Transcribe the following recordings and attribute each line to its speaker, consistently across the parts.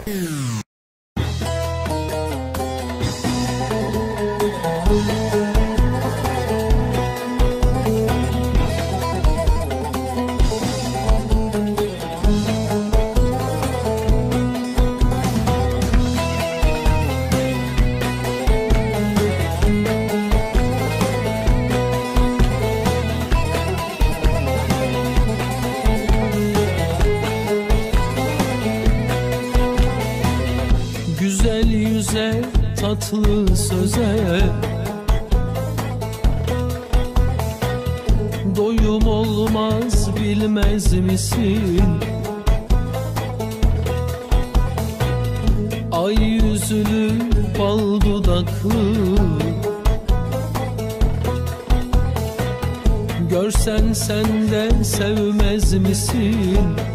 Speaker 1: Güzel yüze, tatlı söze doyum olmaz bilmez misin? Ay yüzlü, bal dudaklı, görsen sen de sevmez misin?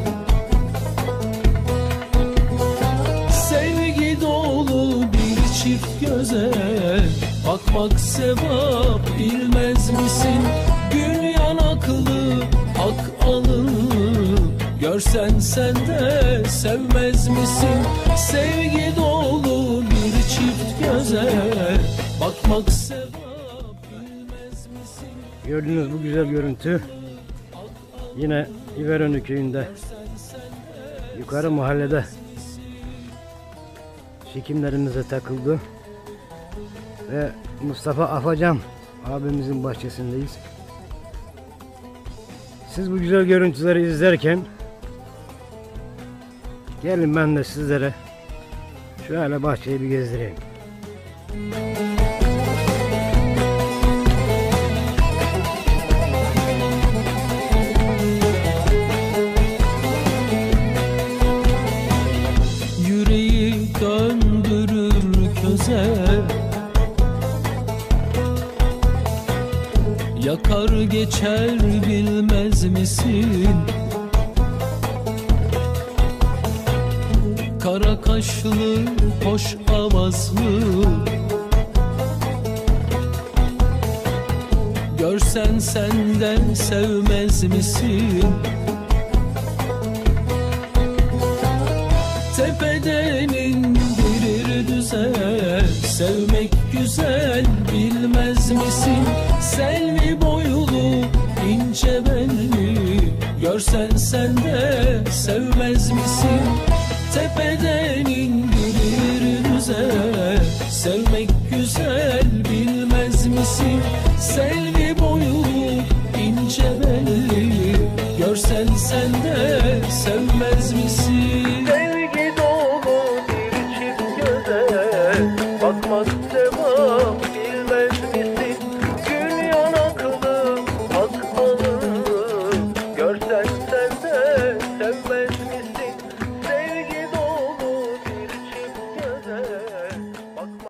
Speaker 1: Sevgi dolu bir çift göze bakmak sevap bilmez misin? Gül yanaklı, ak alınlı, görsen sen de sevmez misin? Sevgi dolu bir çift göze bakmak sevap bilmez misin?
Speaker 2: Gördüğünüz bu güzel görüntü yine İverenü köyünde, yukarı mahallede çekimlerimize takıldı ve Mustafa Afacan abimizin bahçesindeyiz. Siz bu güzel görüntüleri izlerken gelin ben de sizlere şöyle bahçeyi bir gezdireyim.
Speaker 1: Yüreği döndürür köze, yakar geçer bilmez misin? Kara kaşlı, hoş avazlı, görsen sen de sevmez misin? Tepeden indirir düze, sevmek güzel bilmez misin? Selvi boylu, ince belli, görsen sen de sevmez misin? Tepeden indirir düze, sevmek güzel bilmez misin? Selvi boylu, ince belli, görsen sen de sevmez misin? Sevgi dolu bir çift göze bakmak sevap bilmez misin? Gül yanaklı, ak alınlı, görsen sen de sevmez misin? Sevgi dolu bir çift göze bakmak.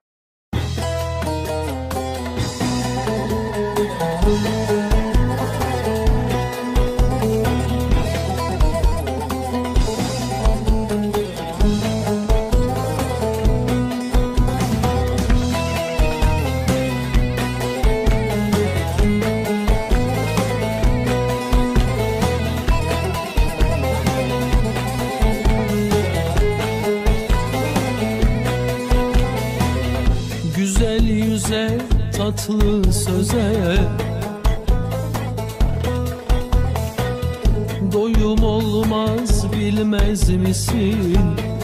Speaker 1: Güzel yüze, tatlı söze doyum olmaz bilmez misin?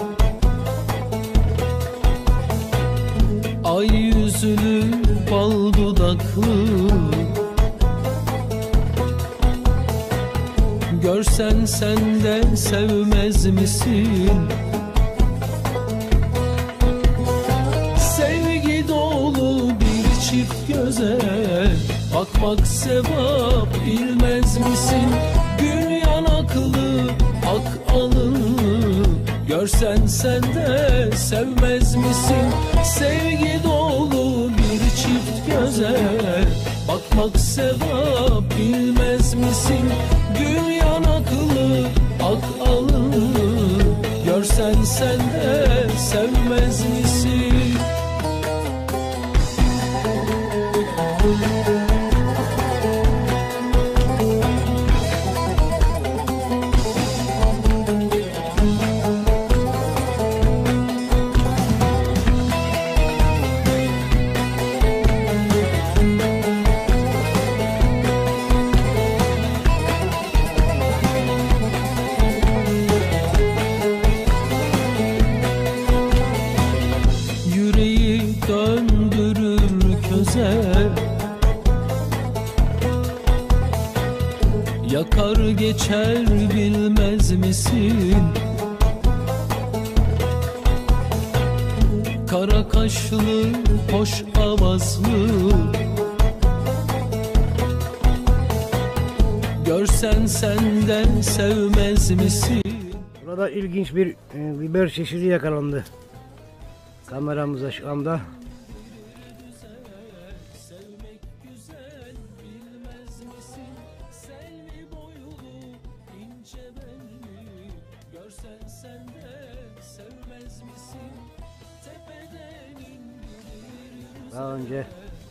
Speaker 1: Ay yüzlü, bal dudaklı, görsen sen de sevmez misin? Sevgi dolu bir çift göze bakmak sevap bilmez misin? Gül yanaklı, ak alınlı, görsen sen de sevmez misin? Sevgi dolu bir çift göze bakmak sevap bilmez misin? Gül yanaklı, ak alınlı, görsen sen de sevmez misin? geçer bilmez misin? Kara kaşlı, hoş avazlı, görsen sen de sevmez misin?
Speaker 2: Burada ilginç bir biber çeşidi yakalandı. Kameramıza şu anda.
Speaker 1: Sevmek güzel bilmez misin? Selvi boylu, ince belli, görsen sen de sevmez misin? Tepeden indirir
Speaker 2: Daha önce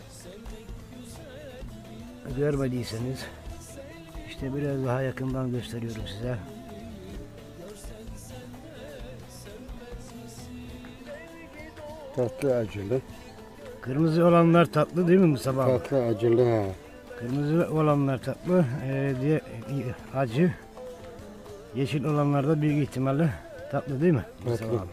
Speaker 2: görmediyseniz işte biraz daha yakından gösteriyorum size.
Speaker 3: Tatlı acılı.
Speaker 2: Kırmızı olanlar tatlı değil mi Mustafa abi?
Speaker 3: Tatlı acılı ha.
Speaker 2: Kırmızı olanlar tatlı, diye acı. Yeşil olanlar da büyük ihtimalle tatlı değil mi Mustafa
Speaker 3: Tatlı.
Speaker 2: abi?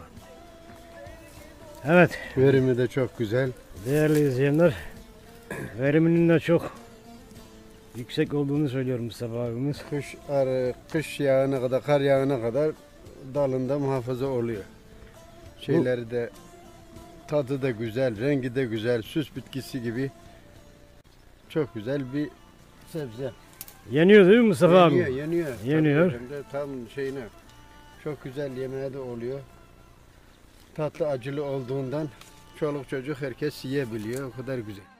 Speaker 2: Evet,
Speaker 3: Verimi de çok güzel.
Speaker 2: değerli izleyenler, veriminin de çok yüksek olduğunu söylüyor Mustafa abimiz.
Speaker 3: Kış yağına kadar, kar yağına kadar dalında muhafaza oluyor. Şeyleri de tadı da güzel, rengi de güzel, süs bitkisi gibi çok güzel bir sebze.
Speaker 2: Yeniyor değil mi Mustafa abi?
Speaker 3: Yeniyor.
Speaker 2: Yeniyor.
Speaker 3: Tabii, hem de tam şeyine çok güzel yemeğe de oluyor. Tatlı acılı olduğundan çoluk çocuk herkes yiyebiliyor. O kadar güzel.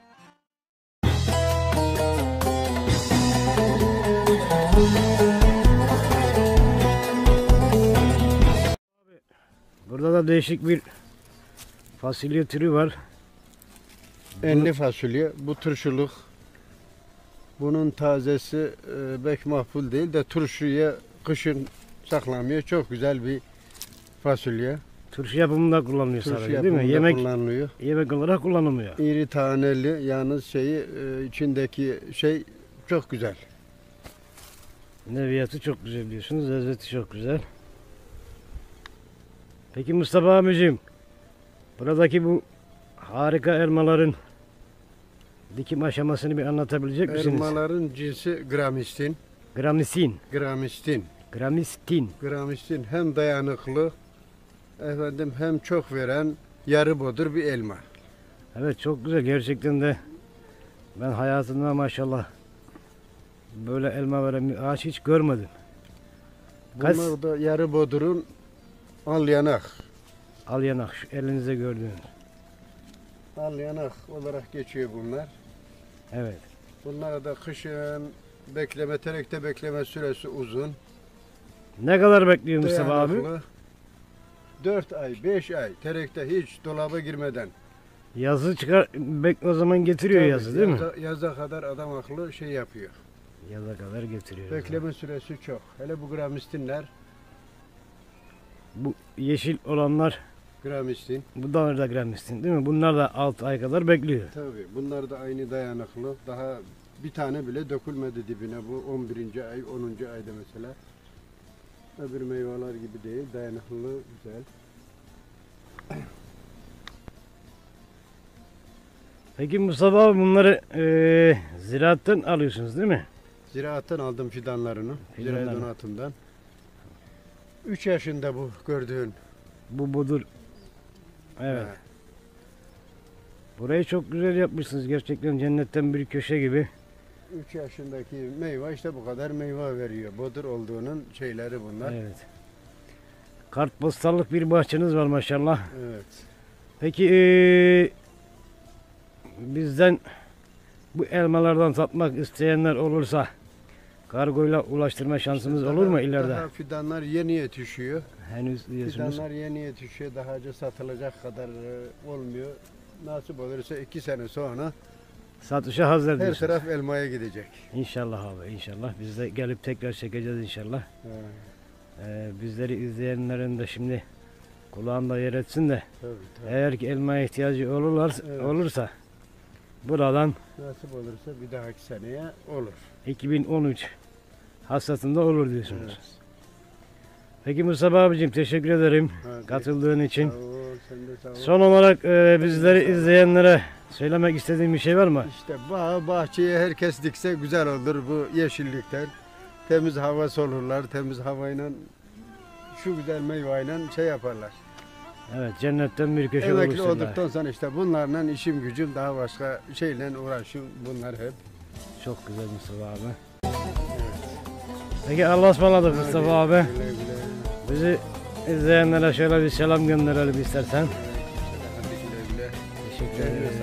Speaker 2: Burada da değişik bir fasulye türü var.
Speaker 3: Enli fasulye, bu turşuluk. Bunun tazesi pek makbul değil de turşuya kışın saklanmıyor. Çok güzel bir fasulye.
Speaker 2: Turşu yapımında kullanılıyor
Speaker 3: Turşu
Speaker 2: sadece değil mi?
Speaker 3: yapımında kullanılıyor.
Speaker 2: Yemek olarak kullanılmıyor.
Speaker 3: İri taneli, yalnız içindeki şey çok güzel.
Speaker 2: Neviyatı çok güzel diyorsunuz, lezzeti çok güzel. Peki Mustafa abicim, buradaki bu harika elmaların dikim aşamasını bir anlatabilecek misiniz?
Speaker 3: Elmaların cinsi gramistin.
Speaker 2: Gramisin,
Speaker 3: Gramistin.
Speaker 2: gramistin.
Speaker 3: Gramistin hem dayanıklı, hem çok veren yarı bodur bir elma.
Speaker 2: Evet, çok güzel gerçekten de. Ben hayatımda maşallah böyle elma veren bir ağaç hiç görmedim.
Speaker 3: Bunlar da yarı bodurun al yanak.
Speaker 2: Al yanak, şu elinizde gördüğünüz.
Speaker 3: Al yanak olarak geçiyor bunlar.
Speaker 2: Evet.
Speaker 3: Bunlara da kışın terekte bekleme süresi uzun.
Speaker 2: Ne kadar bekliyor Mustafa abi?
Speaker 3: Dayanıklı. 4 ay, 5 ay terekte hiç dolaba girmeden.
Speaker 2: Yazı çıkar, o zaman getiriyor
Speaker 3: Tabii,
Speaker 2: yazı değil mi?
Speaker 3: Yaza kadar adam akıllı şey yapıyor.
Speaker 2: Yaza kadar getiriyor.
Speaker 3: Bekleme süresi çok. Hele bu gramistinler,
Speaker 2: Bu yeşil olanlar,
Speaker 3: gramistin.
Speaker 2: bu da gramistin değil mi? Bunlar da 6 ay kadar bekliyor.
Speaker 3: Tabii bunlar da aynı dayanıklı. Daha bir tane bile dökülmedi dibine. Bu 11. ay, 10. ayda mesela. Öbür meyveler gibi değil. Dayanıklı, güzel.
Speaker 2: Peki Mustafa abi bunları ziraattan alıyorsunuz değil mi?
Speaker 3: Ziraattan aldım fidanlarını.
Speaker 2: Fidanlarını.
Speaker 3: Ziraat donatımdan. 3 yaşında bu gördüğün.
Speaker 2: Bu budur. Evet.
Speaker 3: Ha,
Speaker 2: Burayı çok güzel yapmışsınız. Gerçekten cennetten bir köşe gibi.
Speaker 3: 3 yaşındaki meyve işte bu kadar meyve veriyor. Bodur olduğunun şeyleri bunlar.
Speaker 2: Evet. Kartpostallık bir bahçeniz var maşallah.
Speaker 3: Evet.
Speaker 2: Peki bizden bu elmalardan tatmak isteyenler olursa kargoyla ulaştırma şansımız olur mu ileride?
Speaker 3: Daha fidanlar yeni yetişiyor.
Speaker 2: Henüz diyorsunuz.
Speaker 3: Fidanlar yeni yetişiyor. Daha önce satılacak kadar olmuyor. Nasip olursa 2 sene sonra
Speaker 2: Satışa hazır
Speaker 3: her
Speaker 2: diyorsunuz.
Speaker 3: taraf elmaya gidecek.
Speaker 2: İnşallah abi inşallah. Biz de gelip tekrar çekeceğiz inşallah.
Speaker 3: Ha,
Speaker 2: Bizleri izleyenlerin de şimdi kulağında yer etsin de
Speaker 3: tabii, tabii.
Speaker 2: eğer ki elmaya ihtiyacı
Speaker 3: Evet.
Speaker 2: olursa buradan
Speaker 3: Nasip olursa bir dahaki seneye olur.
Speaker 2: 2013 hasatında olur diyorsunuz.
Speaker 3: Evet.
Speaker 2: Peki Mustafa abicim teşekkür ederim
Speaker 3: Hadi.
Speaker 2: katıldığın için.
Speaker 3: Sağ ol, sen de sağ ol.
Speaker 2: Son olarak bizleri izleyenlere söylemek istediğin bir şey var mı?
Speaker 3: İşte bahçeye herkes dikse güzel olur bu yeşillikten. temiz hava solurlar, temiz havayla şu güzel meyveyle şey yaparlar.
Speaker 2: Evet, cennetten bir köşe
Speaker 3: Emekli
Speaker 2: olursunlar.
Speaker 3: olduktan sonra işte bunlarla işim gücüm daha başka şeyle uğraşıyorum bunlar hep.
Speaker 2: Çok güzel Mustafa abi. Peki Allah'a ısmarladık Mustafa abi.
Speaker 3: Güle güle.
Speaker 2: Bizi izleyenlere şöyle bir selam gönderelim istersen.
Speaker 3: Hadi güle güle.
Speaker 2: Teşekkür ederim.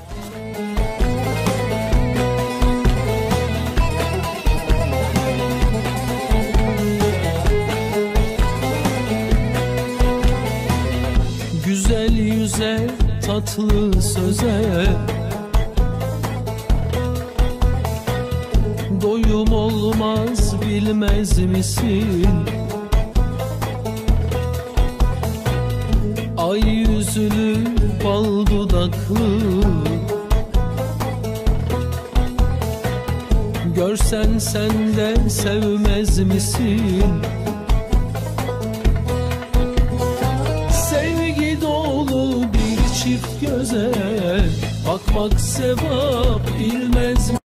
Speaker 1: Güzel yüze, tatlı söze doyum olmaz bilmez misin? Ay yüzlü, bal dudaklı, görsen sen de sevmez misin? Sevgi dolu bir çift göze bakmak sevap bilmez